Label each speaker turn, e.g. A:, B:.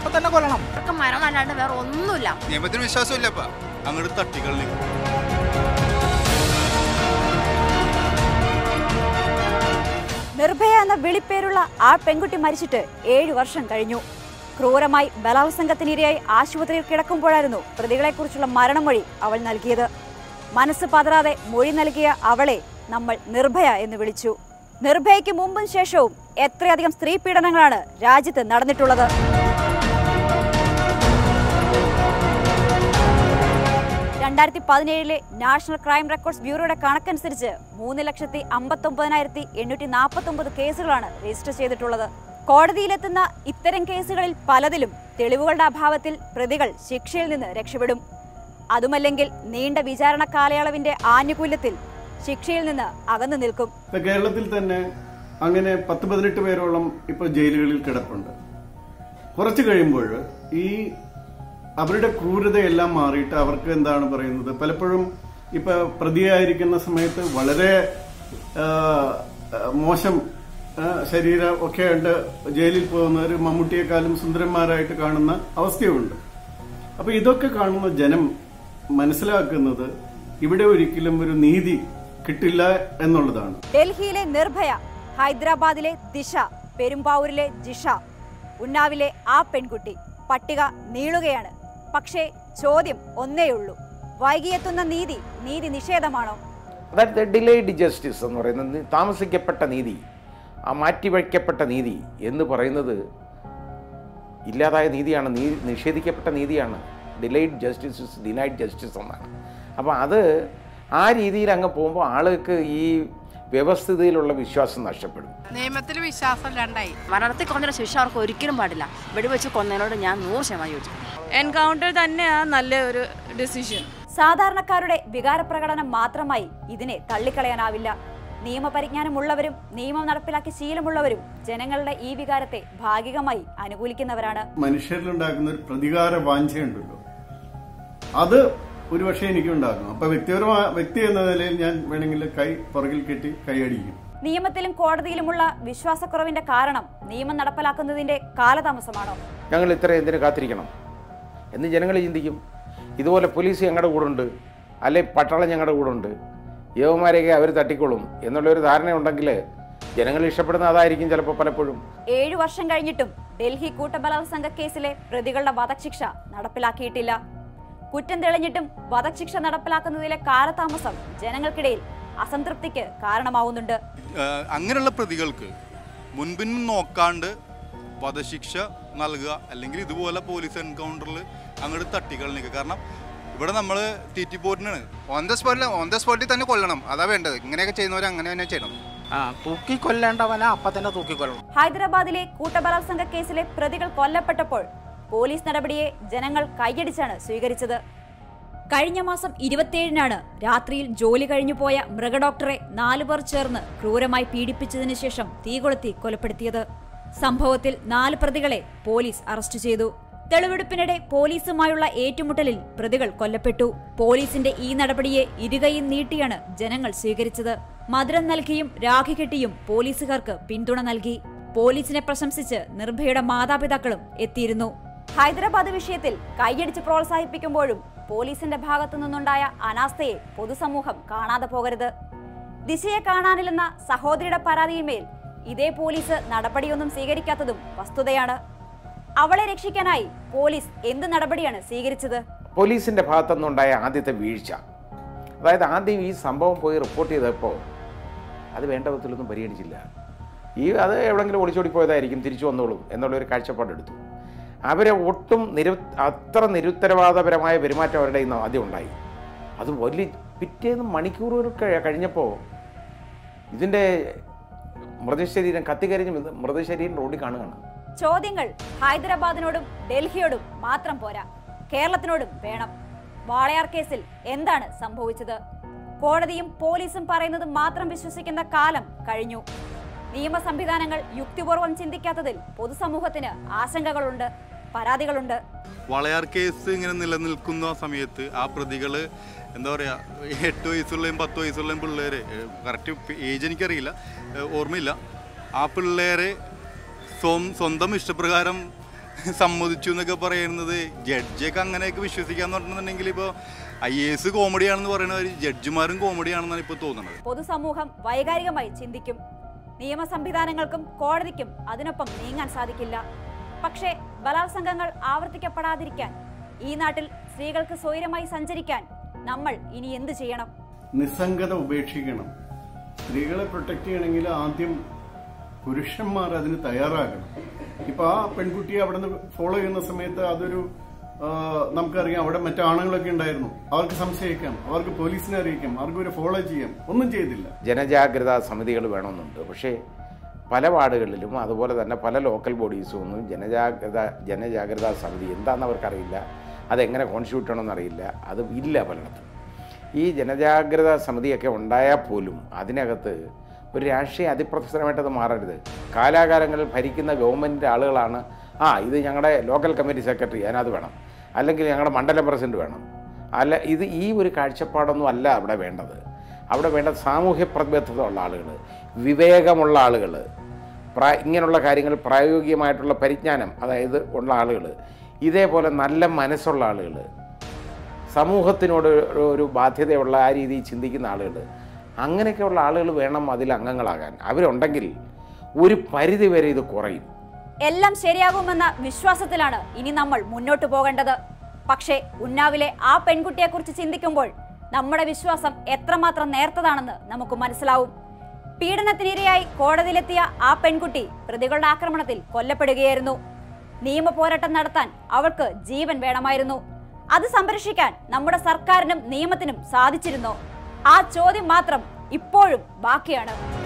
A: അപ്പൊ തന്നെ കൊല്ലണം.
B: മരണം അല്ലാണ്ട് വേറെ ഒന്നുമില്ല.
C: നിയമത്തിന് വിശ്വാസമില്ലപ്പ അങ്ങോട്ട് തട്ടിക്കളി.
D: നിർഭയ എന്ന വിളിപ്പേരുള്ള ആ പെൺകുട്ടി മരിച്ചിട്ട് 7 വർഷം കഴിഞ്ഞു. ക്രൂരമായി ബലാത്സംഗത്തിനിരയായി ആശുപത്രിയിൽ കിടക്കുമ്പോഴായിരുന്നു പ്രതികളെക്കുറിച്ചുള്ള മരണമൊഴി അവൾ നൽകിയത്. മനസ്സ് പതറാതെ മൊഴി നൽകിയ അവളെ നമ്മൾ നിർഭയ എന്ന് വിളിച്ചു. നിർഭയയ്ക്ക് മുമ്പും ശേഷവും എത്രയധികം സ്ത്രീ പീഡനങ്ങളാണ് രാജ്യത്ത് നടന്നിട്ടുള്ളത്. 2017 നാഷണൽ ക്രൈം റെക്കോർഡ്സ് ബ്യൂറോയുടെ കണക്കനുസരിച്ച് 3,59,849 കേസുകളാണ് രജിസ്റ്റർ ചെയ്തിട്ടുള്ളത്. കോടതിയിലെത്തുന്ന ഇത്തരം കേസുകളിൽ പലതിലും തെളിവുകളുടെ അഭാവത്തിൽ പ്രതികൾ ശിക്ഷയിൽ നിന്ന് രക്ഷപ്പെടും. അതുമല്ലെങ്കിൽ നീണ്ട വിചാരണ കാലയളവിന്റെ ആനുകൂല്യത്തിൽ ശിക്ഷയിൽ നിന്ന് അകന്നു നിൽക്കും.
E: കേരളത്തിൽ തന്നെ അങ്ങനെ 10-18 പേരോളം ഇപ്പോൾ ജയിലുകളിൽ കിടപ്പുണ്ട്. കുറച്ചു കഴിയുമ്പോൾ ഈ അവരുടെ ക്രൂരതയെല്ലാം മാറിയിട്ട് അവർക്ക് എന്താണ് പറയുന്നത്, പലപ്പോഴും ഇപ്പൊ പ്രതിയായിരിക്കുന്ന സമയത്ത് വളരെ മോശം ശരീരം ഒക്കെ ഉണ്ട് ജയിലിൽ പോകുന്നവർ മമ്മൂട്ടിയെക്കാളും സുന്ദരന്മാരായിട്ട് കാണുന്ന അവസ്ഥയുണ്ട്. അപ്പൊ ഇതൊക്കെ കാണുന്ന ജനം മനസ്സിലാക്കുന്നത് ഇവിടെ ഒരിക്കലും ഒരു നീതി കിട്ടില്ല എന്നുള്ളതാണ്.
D: ഡൽഹിയിലെ നിർഭയ, ഹൈദരാബാദിലെ ദിശ, പെരുമ്പാവൂരിലെ ജിഷ, ഉന്നാവിലെ ആ പെൺകുട്ടി, പട്ടിക നീളുകയാണ്. പക്ഷേ ചോദ്യം ഒന്നേയുള്ളൂ, വൈകിയെത്തുന്ന നീതി നിഷേധമാണോ?
A: അതായത് ഡിലേഡ് ജസ്റ്റിസ് എന്ന് പറയുന്നത്, താമസിക്കപ്പെട്ട നീതി, ആ മാറ്റിവയ്ക്കപ്പെട്ട നീതി എന്ന് പറയുന്നത് ഇല്ലാതായ നീതിയാണ്, നിഷേധിക്കപ്പെട്ട നീതിയാണ്. Delayed justice is denied justice എന്നാണ്. അപ്പോൾ അത് ആ രീതിയിൽ അങ്ങ് പോകുമ്പോൾ ആളുകൾക്ക് ഈ വ്യവസ്ഥിതിയിലുള്ള വിശ്വാസം നഷ്ടപ്പെടും.
B: നിയമത്തിൽ വിശ്വാസം രണ്ടായി. മരണത്തിൽ കൊന്ന ശിക്ഷ അവർക്ക് ഒരിക്കലും പാടില്ല. വെടിവെച്ച് കൊന്നതിനോട് ഞാൻ 100% യോജിച്ചു.
F: എൻകൗണ്ടർ തന്നെയാണ് നല്ല ഒരു ഡിസിഷൻ.
D: സാധാരണക്കാരുടെ വികാരപ്രകടനം മാത്രമായി ഇതിനെ തള്ളിക്കളയാനാവില്ല. നിയമപരിജ്ഞാനമുള്ളവരും നിയമം നടപ്പിലാക്കി ശീലമുള്ളവരും ജനങ്ങളുടെ ഈ വികാരത്തെ ഭാഗികമായി അനുകൂലിക്കുന്നവരാണ്.
E: മനുഷ്യരിലുണ്ടാക്കുന്ന ഒരു പ്രതികാര വാഞ്ചയുണ്ടല്ലോ, അത് ഒരുപക്ഷെ എനിക്കുണ്ടാകും. അപ്പൊ വ്യക്തി എന്ന നിലയിൽ ഞാൻ വേണമെങ്കിൽ കൈ പുറകിൽ കെട്ടി കൈയടിക്കും.
D: നിയമത്തിലും കോടതിയിലുമുള്ള വിശ്വാസക്കുറവിന്റെ കാരണം നിയമം നടപ്പിലാക്കുന്നതിന്റെ കാലതാമസമാണോ?
A: ഞങ്ങൾ ഇത്ര എന്തിനു കാത്തിരിക്കണം എന്ന് ജനങ്ങൾ ചിന്തിക്കും. ഇതുപോലെ പോലീസ് ഞങ്ങളുടെ കൂടെ ഉണ്ട്, അല്ലെ പട്ടാളം ഞങ്ങളുടെ കൂടെ ഉണ്ട്, യുവമാരെയൊക്കെ അവർ തട്ടിക്കൊള്ളും എന്നുള്ളൊരു ധാരണ ഉണ്ടെങ്കിൽ ജനങ്ങൾ ഇഷ്ടപ്പെടുന്ന അതായിരിക്കും ചിലപ്പോൾ പലപ്പോഴും.
D: 7 വർഷം കഴിഞ്ഞിട്ടും ഡൽഹി കൂട്ടബലാത്സംഗ കേസിലെ പ്രതികളുടെ വധശിക്ഷ നടപ്പിലാക്കിയിട്ടില്ല. കുറ്റം തെളിഞ്ഞിട്ടും വധശിക്ഷ നടപ്പിലാക്കുന്നതിലെ കാലതാമസം ജനങ്ങൾക്കിടയിൽ അസംതൃപ്തിക്ക് കാരണമാവുന്നുണ്ട്.
C: അങ്ങനെയുള്ള പ്രതികൾക്ക് മുൻപിൻ നോക്കാണ്ട് വധശിക്ഷ നൽകുക, അല്ലെങ്കിൽ ഇതുപോലെ പോലീസ് എൻകൗണ്ടറിൽ അങ്ങോട്ട് തട്ടിക്കളഞ്ഞിക്കുക. കാരണം ഇവിടെ നമ്മൾ ടി പോറ്റിനാണ്, ഓൺ ദ സ്പോട്ടിൽ തന്നെ കൊല്ലണം, അതാ വേണ്ടത്. ഇങ്ങനെയൊക്കെ ചെയ്യുന്നവർ അങ്ങനെ തന്നെ ചെയ്യണം.
A: തൂക്കിക്കൊല്ലേണ്ടവനെ അപ്പം തന്നെ തൂക്കിക്കൊല്ലണം.
D: ഹൈദരാബാദിലെ കൂട്ടബലാത്സംഗ കേസിലെ പ്രതികൾ കൊല്ലപ്പെട്ടപ്പോൾ പോലീസ് നടപടിയെ ജനങ്ങൾ കൈയടിച്ചാണ് സ്വീകരിച്ചത്. കഴിഞ്ഞ മാസം 27-നാണ് രാത്രിയിൽ ജോലി കഴിഞ്ഞു പോയ മൃഗഡോക്ടറെ 4 പേർ ചേർന്ന് ക്രൂരമായി പീഡിപ്പിച്ചതിനു ശേഷം തീകൊളുത്തി കൊലപ്പെടുത്തിയത്. സംഭവത്തിൽ 4 പ്രതികളെ പോലീസ് അറസ്റ്റ് ചെയ്തു. തെളിവെടുപ്പിനിടെ പോലീസുമായുള്ള ഏറ്റുമുട്ടലിൽ പ്രതികൾ കൊല്ലപ്പെട്ടു. പോലീസിന്റെ ഈ നടപടിയെ ഇരുകൈയും നീട്ടിയാണ് ജനങ്ങൾ സ്വീകരിച്ചത്. മധുരം നൽകിയും രാഖി കെട്ടിയും പോലീസുകാർക്ക് പിന്തുണ നൽകി. പോലീസിനെ പ്രശംസിച്ച് നിർഭയയുടെ മാതാപിതാക്കളും എത്തിയിരുന്നു. ഹൈദരാബാദ് വിഷയത്തിൽ കൈയടിച്ച് പ്രോത്സാഹിപ്പിക്കുമ്പോഴും പോലീസിന്റെ ഭാഗത്തു നിന്നുണ്ടായ അനാസ്ഥയെ പൊതുസമൂഹം കാണാതെ പോകരുത്. ദിശയെ കാണാനില്ലെന്ന സഹോദരിയുടെ പരാതിയിന്മേൽ ഇതേ പോലീസ് നടപടിയൊന്നും സ്വീകരിക്കാത്തതും വസ്തുതയാണ്. അവളെ രക്ഷിക്കാനായി പോലീസ് എന്ത് നടപടിയാണ് സ്വീകരിച്ചത്?
A: പോലീസിന്റെ ഭാഗത്തുനിന്നുണ്ടായ ആദ്യത്തെ വീഴ്ച, അതായത് ആദ്യം ഈ സംഭവം പോയി റിപ്പോർട്ട് ചെയ്തപ്പോൾ അത് വേണ്ട വിധത്തിലൊന്നും പരിഗണിച്ചില്ല. അത് എവിടെയെങ്കിലും ഒളിച്ചോടി പോയതായിരിക്കും, തിരിച്ചു വന്നോളും എന്നുള്ളൊരു കാഴ്ചപ്പാടെടുത്തു. അവരെ ഒട്ടും അത്ര നിരുത്തരവാദപരമായ പെരുമാറ്റം അവരുടെ ഇന്ന് ആദ്യം ഉണ്ടായി. അത് വലിയ പിറ്റേന്ന് മണിക്കൂറുകൾ കഴിഞ്ഞപ്പോൾ ഇതിൻ്റെ മൃതശരീരം കത്തിക്കരിഞ്ഞ് മൃതശരീരം റോഡിൽ കാണുകയാണ്.
D: ചോദ്യങ്ങൾ ഹൈദരാബാദിനോടും ഡൽഹിയോടും മാത്രം പോരാ, കേരളത്തിനോടും വേണം. വാളയാർ കേസിൽ എന്താണ് സംഭവിച്ചത്? കോടതിയും പോലീസും പറയുന്നത് മാത്രം വിശ്വസിക്കുന്ന കാലം കഴിഞ്ഞു. നിയമ സംവിധാനങ്ങൾ യുക്തിപൂർവ്വം ചിന്തിക്കാത്തതിൽ പൊതുസമൂഹത്തിന് ആശങ്കകളുണ്ട്, പരാതികളുണ്ട്.
C: വാളയാർ കേസ് ഇങ്ങനെ നിലനിൽക്കുന്ന സമയത്ത് ആ പ്രതികള് എന്താ പറയുക, 8 വയസ്സുള്ളയും 10 വയസ്സുള്ളയും പിള്ളേര്, കറക്റ്റ് ഏജ് എനിക്കറിയില്ല, ഓർമ്മയില്ല, ആ പിള്ളേരെ സ്വന്തം ഇഷ്ടപ്രകാരം സമ്മതിച്ചു എന്നൊക്കെ പറയുന്നത് ജഡ്ജൊക്കെ അങ്ങനെയൊക്കെ വിശ്വസിക്കാന്ന് പറഞ്ഞിട്ടുണ്ടെങ്കിൽ ഇപ്പോൾ IAS കോമഡിയാണെന്ന് പറയുന്നത് ജഡ്ജിമാരും കോമഡിയാണെന്നാണ് ഇപ്പോൾ തോന്നുന്നത്.
D: പൊതുസമൂഹം വൈകാരികമായി ചിന്തിക്കും. നിയമ സംവിധാനങ്ങൾക്കും കോടതിക്കും അതിനൊപ്പം നീങ്ങാൻ സാധിക്കില്ല. പക്ഷേ ബലാത്സംഗങ്ങൾ ആവർത്തിക്കപ്പെടാതിരിക്കാൻ, ഈ നാട്ടിൽ സ്ത്രീകൾക്ക് സ്വൈരമായി സഞ്ചരിക്കാൻ നമ്മൾ ഇനി എന്ത് ചെയ്യണം?
E: നിസ്സംഗത ഉപേക്ഷിക്കണം. സ്ത്രീകളെ പ്രൊട്ടക്ട് ചെയ്യണമെങ്കിൽ ആദ്യം പുരുഷന്മാർ അതിന് തയ്യാറാകണം. ഇപ്പൊ ആ പെൺകുട്ടിയെ അവിടെ നിന്ന് ഫോളോ ചെയ്യുന്ന സമയത്ത് അതൊരു നമുക്കറിയാം, അവിടെ മറ്റാണുങ്ങളൊക്കെ ഉണ്ടായിരുന്നു. അവർക്ക് സംശയിക്കാം, അവർക്ക് പോലീസിനെ അറിയിക്കാം, അവർക്ക് ഒരു ഫോളോ ചെയ്യാം. ഒന്നും ചെയ്തില്ല.
A: ജനജാഗ്രതാ സമിതികൾ വേണമെന്നുണ്ട്. പക്ഷേ പല വാർഡുകളിലും അതുപോലെ തന്നെ പല ലോക്കൽ ബോഡീസും ഒന്നും ജനജാഗ്രതാ സമിതി എന്താണെന്ന് അവർക്കറിയില്ല, അതെങ്ങനെ കോൺസ്റ്റിറ്റ്യൂട്ട് ചെയ്യണമെന്നറിയില്ല, അത് ഇല്ല പലയിടത്തും. ഈ ജനജാഗ്രതാ സമിതിയൊക്കെ ഉണ്ടായാൽ പോലും അതിനകത്ത് ഒരു രാഷ്ട്രീയ അതിപ്രസരമായിട്ടത് മാറരുത്. കാലാകാലങ്ങളിൽ ഭരിക്കുന്ന ഗവൺമെൻറ്റിൻ്റെ ആളുകളാണ് ഇത് ഞങ്ങളുടെ ലോക്കൽ കമ്മിറ്റി സെക്രട്ടറി അതിനകത്ത് വേണം, അല്ലെങ്കിൽ ഞങ്ങളുടെ മണ്ഡലം പ്രസിഡന്റ് വേണം, അല്ല ഈ ഒരു കാഴ്ചപ്പാടൊന്നും അല്ല അവിടെ വേണ്ടത്. അവിടെ വേണ്ട സാമൂഹ്യ പ്രതിബദ്ധത ഉള്ള ആളുകൾ, വിവേകമുള്ള ആളുകൾ, ഇങ്ങനെയുള്ള കാര്യങ്ങൾ പ്രായോഗികമായിട്ടുള്ള പരിജ്ഞാനം അതായത് ഉള്ള ആളുകൾ, ഇതേപോലെ നല്ല മനസ്സുള്ള ആളുകൾ, സമൂഹത്തിനോട് ഒരു ബാധ്യതയുള്ള ആ രീതിയിൽ ചിന്തിക്കുന്ന ആളുകൾ, അങ്ങനെയൊക്കെയുള്ള ആളുകൾ വേണം അതിൽ അംഗങ്ങളാകാൻ. അവരുണ്ടെങ്കിൽ ഒരു പരിധി വരെ ഇത് കുറയും.
D: എല്ലാം ശരിയാകുമെന്ന വിശ്വാസത്തിലാണ് ഇനി നമ്മൾ മുന്നോട്ട് പോകേണ്ടത്. പക്ഷേ ഉന്നാവിലെ ആ പെൺകുട്ടിയെക്കുറിച്ച് ചിന്തിക്കുമ്പോൾ നമ്മുടെ വിശ്വാസം എത്രമാത്രം നേർത്തതാണെന്ന് നമുക്ക് മനസ്സിലാവും. പീഡനത്തിനിരയായി കോടതിയിലെത്തിയ ആ പെൺകുട്ടി പ്രതികളുടെ ആക്രമണത്തിൽ കൊല്ലപ്പെടുകയായിരുന്നു. നിയമ പോരാട്ടം നടത്താൻ അവൾക്ക് ജീവൻ വേണമായിരുന്നു. അത് സംരക്ഷിക്കാൻ നമ്മുടെ സർക്കാരിനും നിയമത്തിനും സാധിച്ചിരുന്നോ? ആ ചോദ്യം മാത്രം ഇപ്പോഴും ബാക്കിയാണ്.